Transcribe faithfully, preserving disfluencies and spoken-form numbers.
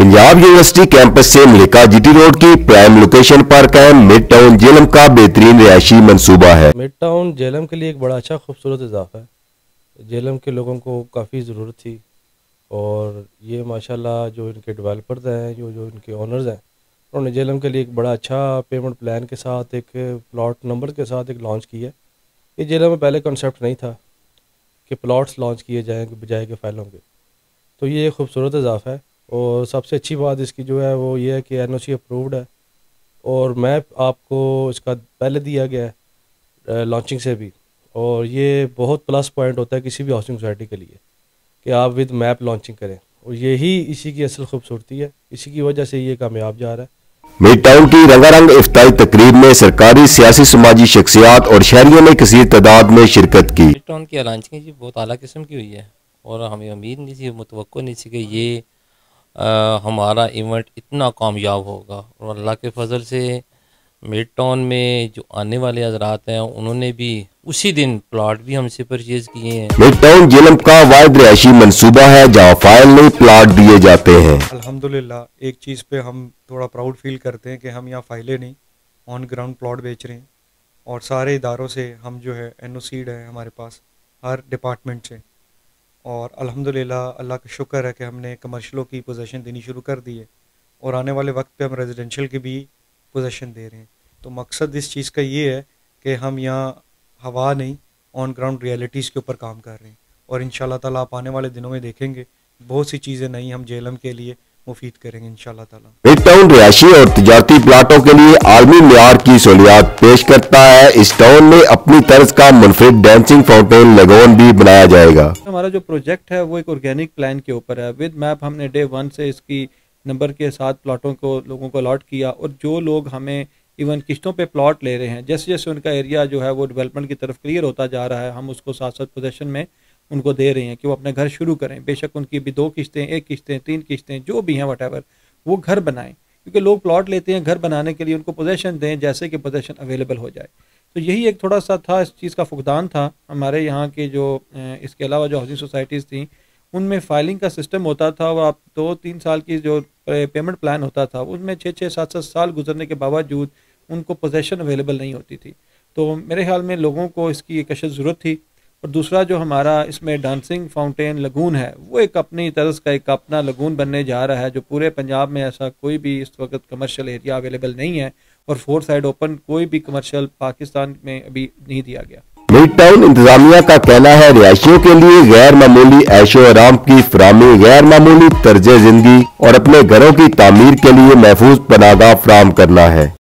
Punjab university campus से मलिका GT road की प्राइम लोकेशन पर कायम मिड टाउन जेलम का बेहतरीन रिहायशी मंसूबा है। मिड टाउन जेलम के लिए एक बड़ा अच्छा खूबसूरत इजाफा है। जेलम के लोगों को काफ़ी ज़रूरत थी और ये माशाल्लाह जो इनके डेवलपर्स हैं, जो जो इनके ओनर्स हैं, उन्होंने जेलम के लिए एक बड़ा अच्छा पेमेंट प्लान के साथ एक प्लॉट नंबर के साथ एक लॉन्च किया। ये जेलम में पहले कॉन्सेप्ट नहीं था कि प्लॉट्स लॉन्च किए जाएंगे बजाय के फाइलों के, तो ये एक खूबसूरत इजाफा है। और सबसे अच्छी बात इसकी जो है वो ये है कि एन ओ सी अप्रूव्ड है और मैप आपको इसका पहले दिया गया है लॉन्चिंग से भी, और ये बहुत प्लस पॉइंट होता है किसी भी हाउसिंग सोसाइटी के लिए कि आप विद मैप लॉन्चिंग करें, और यही इसी की असल खूबसूरती है, इसी की वजह से ये कामयाब जा रहा है। मिड टाउन की रंगारंग इफ्तारी तकरीब में सरकारी, सियासी, समाजी शख्सियात और शहरियों ने कसीर तादाद में शिरकत की। मिड टाउन की लॉन्चिंग जी बहुत आला किस्म की हुई है और हमें उम्मीद नहीं थी, मुतवक्को नहीं थी कि ये आ, हमारा इवेंट इतना कामयाब होगा। और अल्लाह के फजल से मिड टाउन में जो आने वाले हजरात हैं उन्होंने भी उसी दिन प्लॉट भी हमसे परचेज किए हैं। मिड टाउन जेलम का वाहिद रिहायशी मंसूबा है जहाँ फाइल में प्लॉट दिए जाते हैं। अल्हम्दुलिल्लाह एक चीज़ पे हम थोड़ा प्राउड फील करते हैं कि हम यहाँ फाइलें नहीं ऑन ग्राउंड प्लॉट बेच रहे हैं, और सारे इदारों से हम जो है एन ओ सीड है हमारे पास हर डिपार्टमेंट से, और अल्हम्दुलिल्लाह अल्लाह का शुक्र है कि हमने कमर्शियलों की पोजीशन देनी शुरू कर दी है और आने वाले वक्त पे हम रेजिडेंशियल की भी पोजीशन दे रहे हैं। तो मकसद इस चीज़ का ये है कि हम यहाँ हवा नहीं ऑन ग्राउंड रियलिटीज़ के ऊपर काम कर रहे हैं, और इंशाल्लाह ताला आप आने वाले दिनों में देखेंगे बहुत सी चीज़ें नई हम जेलम के लिए मुफीद करेंगे इंशाल्लाह ताला। मिड टाउन रिहायशी और तिजारती प्लाटों के लिए आलमी मियार की सहूलियात पेश करता है। इस टाउन में अपनी तर्ज का मुनफरिद डांसिंग फाउंटेन लगोन भी बनाया जाएगा। हमारा जो प्रोजेक्ट है वो एक ऑर्गेनिक प्लान के ऊपर है। विद मैप हमने डे वन से इसकी नंबर के साथ प्लाटों को लोगों को अलॉट किया, और जो लोग हमें इवन किस्तों पे प्लॉट ले रहे हैं, जैसे जैसे उनका एरिया जो है वो डेवलपमेंट की तरफ क्लियर होता जा रहा है, हम उसको साथ साथ पोजेशन में उनको दे रहे हैं कि वो अपना घर शुरू करें। बेशक उनकी भी दो किस्तें, एक किस्तें, तीन किस्तें, जो भी हैं वटेवर, वो घर बनाएं, क्योंकि लोग प्लॉट लेते हैं घर बनाने के लिए, उनको पोजेशन दें जैसे कि पोजेशन अवेलेबल हो जाए। तो यही एक थोड़ा सा था, इस चीज़ का फुकदान था हमारे यहाँ के जो इसके अलावा जो हाउसिंग सोसाइटीज़ थी उनमें फाइलिंग का सिस्टम होता था, और आप दो तीन साल की जो पेमेंट प्लान होता था उसमें छः छः सात सात साल गुजरने के बावजूद उनको पोजेशन अवेलेबल नहीं होती थी। तो मेरे ख्याल में लोगों को इसकी एक अशद ज़रूरत थी। और दूसरा जो हमारा इसमें डांसिंग फाउंटेन लगून है वो एक अपनी तर्ज का एक अपना लगून बनने जा रहा है, जो पूरे पंजाब में ऐसा कोई भी इस वक्त कमर्शियल एरिया अवेलेबल नहीं है, और फोर साइड ओपन कोई भी कमर्शियल पाकिस्तान में अभी नहीं दिया गया। मिड टाउन इंतजामिया का कहना है रिहायशियों के लिए गैर मामूली ऐशो आराम की फराहमी, गैर मामूली तर्ज जिंदगी और अपने घरों की तामीर के लिए महफूज पनाहगाह फराहम करना है।